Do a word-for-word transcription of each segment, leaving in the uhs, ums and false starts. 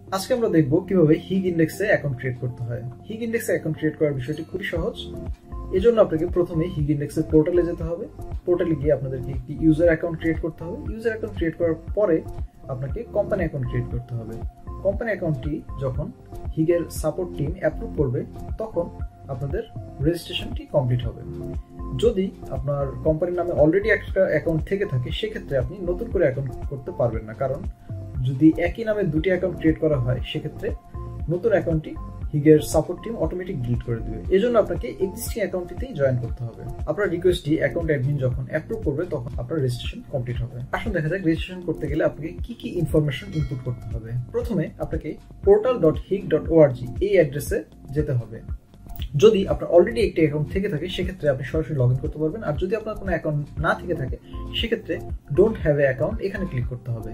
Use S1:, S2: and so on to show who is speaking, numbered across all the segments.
S1: আজকে আমরা দেখব কিভাবে হিগ ইন্ডেক্সে অ্যাকাউন্ট ক্রিয়েট করতে হয়। হিগ ইন্ডেক্সে অ্যাকাউন্ট ক্রিয়েট করার বিষয়টি খুবই সহজ। এজন্য আপনাকে প্রথমে হিগ ইন্ডেক্সের পোর্টালে যেতে হবে। পোর্টালে গিয়ে আপনাদেরকে একটি ইউজার অ্যাকাউন্ট ক্রিয়েট করতে হবে। ইউজার অ্যাকাউন্ট ক্রিয়েট করার পরে আপনাকে কোম্পানি অ্যাকাউন্ট ক্রিয়েট করতে হবে। কোম্পানি অ্যাকাউন্টটি যখন হিগের সাপোর্ট টিম অ্যাপ্রুভ করবে তখন আপনাদের রেজিস্ট্রেশনটি কমপ্লিট হবে। যদি আপনার কোম্পানির নামে অলরেডি একটা অ্যাকাউন্ট থেকে থাকে সেক্ষেত্রে আপনি নতুন করে অ্যাকাউন্ট করতে পারবেন না, কারণ যদি একই নামে দুটি অ্যাকাউন্ট ক্রিয়েট করা হয় সেক্ষেত্রে নতুন অ্যাকাউন্টটি হিগের সাপোর্ট টিম অটোমেটিক ডিলিট করে দেবে। এজন্য আপনাকে এক্সিস্টিং অ্যাকাউন্টটিতেই জয়েন করতে হবে। আপনার রিকোয়েস্টটি অ্যাকাউন্ট অ্যাডমিন যখন অ্যাপ্রুভ করবে তখন আপনার রেজিস্ট্রেশন কমপ্লিট হবে। আসুন দেখা যাক রেজিস্ট্রেশন করতে গেলে আপনাকে কি কি ইনফরমেশন ইনপুট করতে হবে। প্রথমে আপনাকে portal dot hig dot ORG এই অ্যাড্রেসে যেতে হবে। যদি আপনার অলরেডি একটি অ্যাকাউন্ট থেকে থাকে সেক্ষেত্রে আপনি সরাসরি লগ ইন করতে পারবেন, আর যদি আপনার কোনো অ্যাকাউন্ট না থেকে থাকে সেক্ষেত্রে ডোন্ট হ্যাভ এ অ্যাকাউন্ট এখানে ক্লিক করতে হবে।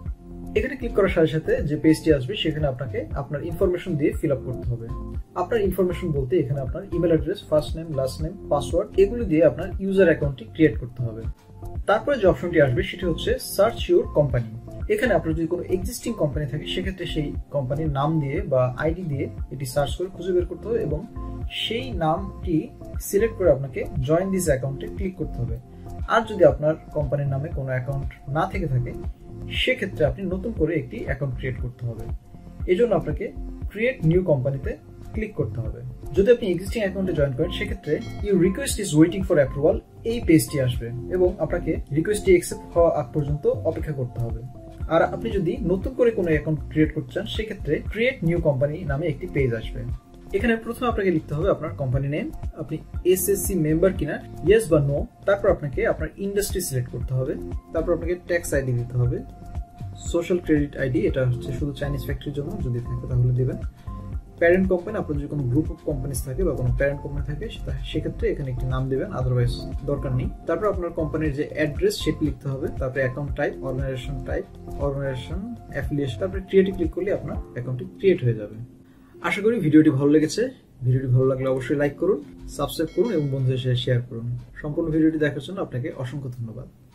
S1: এখানে ক্লিক করার সাথে সাথে যে পেজটি আসবে সেখানে আপনাকে আপনার ইনফরমেশন দিয়ে ফিল আপ করতে হবে। আপনার ইনফরমেশন বলতে এখানে আপনার email address, first name, last name, password এগুলো দিয়ে আপনার ইউজার অ্যাকাউন্টটি ক্রিয়েট করতে হবে। তারপরে যে অপশনটি আসবে সেটি হচ্ছে সার্চ ইউর কোম্পানি। এখানে আপনার যদি কোনো এক্সিস্টিং কোম্পানি থাকে সেক্ষেত্রে সেই কোম্পানির নাম দিয়ে বা আইডি দিয়ে এটি সার্চ করে খুঁজে বের করতে হবে এবং সেই নামটি সিলেক্ট করে আপনাকে জয়েন দিস অ্যাকাউন্টে ক্লিক করতে হবে। আর যদি আপনার কোম্পানির নামে কোনো অ্যাকাউন্ট না থেকে থাকে সেক্ষেত্রে আপনি নতুন করে একটি অ্যাকাউন্ট ক্রিয়েট করতে হবে। এই জন্য আপনাকে ক্রিয়েট নিউ কোম্পানিতে ক্লিক করতে হবে। যদি আপনি এক্সিস্টিং অ্যাকাউন্টে জয়েন করেন সেক্ষেত্রে your request is waiting for approval এই পেজটি আসবে এবং আপনাকে রিকোয়েস্টটি অ্যাকসেপ্ট হওয়া আগ পর্যন্ত অপেক্ষা করতে হবে। আর আপনি যদি নতুন করে কোনো অ্যাকাউন্ট ক্রিয়েট করতে চান সেক্ষেত্রে ক্রিয়েট নিউ কোম্পানি নামে একটি পেজ আসবে। এখানে প্রথমে আপনাকে লিখতে হবে আপনার কোম্পানি নেম, আপনি এসএসসি মেম্বার কিনা, ইয়েস বা নো। তারপর আপনাকে আপনার ইন্ডাস্ট্রি সিলেক্ট করতে হবে। তারপর আপনাকে ট্যাক্স আইডি দিতে হবে, সোশ্যাল ক্রেডিট আইডি, এটা হচ্ছে শুধু চাইনিজ ফ্যাক্টরির জন্য, যদি থাকে তাহলে দেবেন। প্যারেন্ট কোম্পানি, আপনার যদি কোনো গ্রুপ অফ কোম্পানিজ থাকে বা কোনো প্যারেন্ট কোম্পানি থাকে সেক্ষেত্রে এখানে একটি নাম দেবেন, আদারওয়াইজ দরকার নেই। তারপর আপনার কোম্পানির যে অ্যাড্রেস সেটি লিখতে হবে। তারপরে account type, organisation type, organisation affiliation, তারপরে ক্রিয়েটে ক্লিক করলে আপনার অ্যাকাউন্টটি ক্রিয়েট হয়ে যাবে। আশা করি ভিডিওটি ভালো লেগেছে। ভিডিওটি ভালো লাগলে অবশ্যই লাইক করুন, সাবস্ক্রাইব করুন এবং বন্ধুদের সাথে শেয়ার করুন। সম্পূর্ণ ভিডিওটি দেখার জন্য আপনাকে অসংখ্য ধন্যবাদ।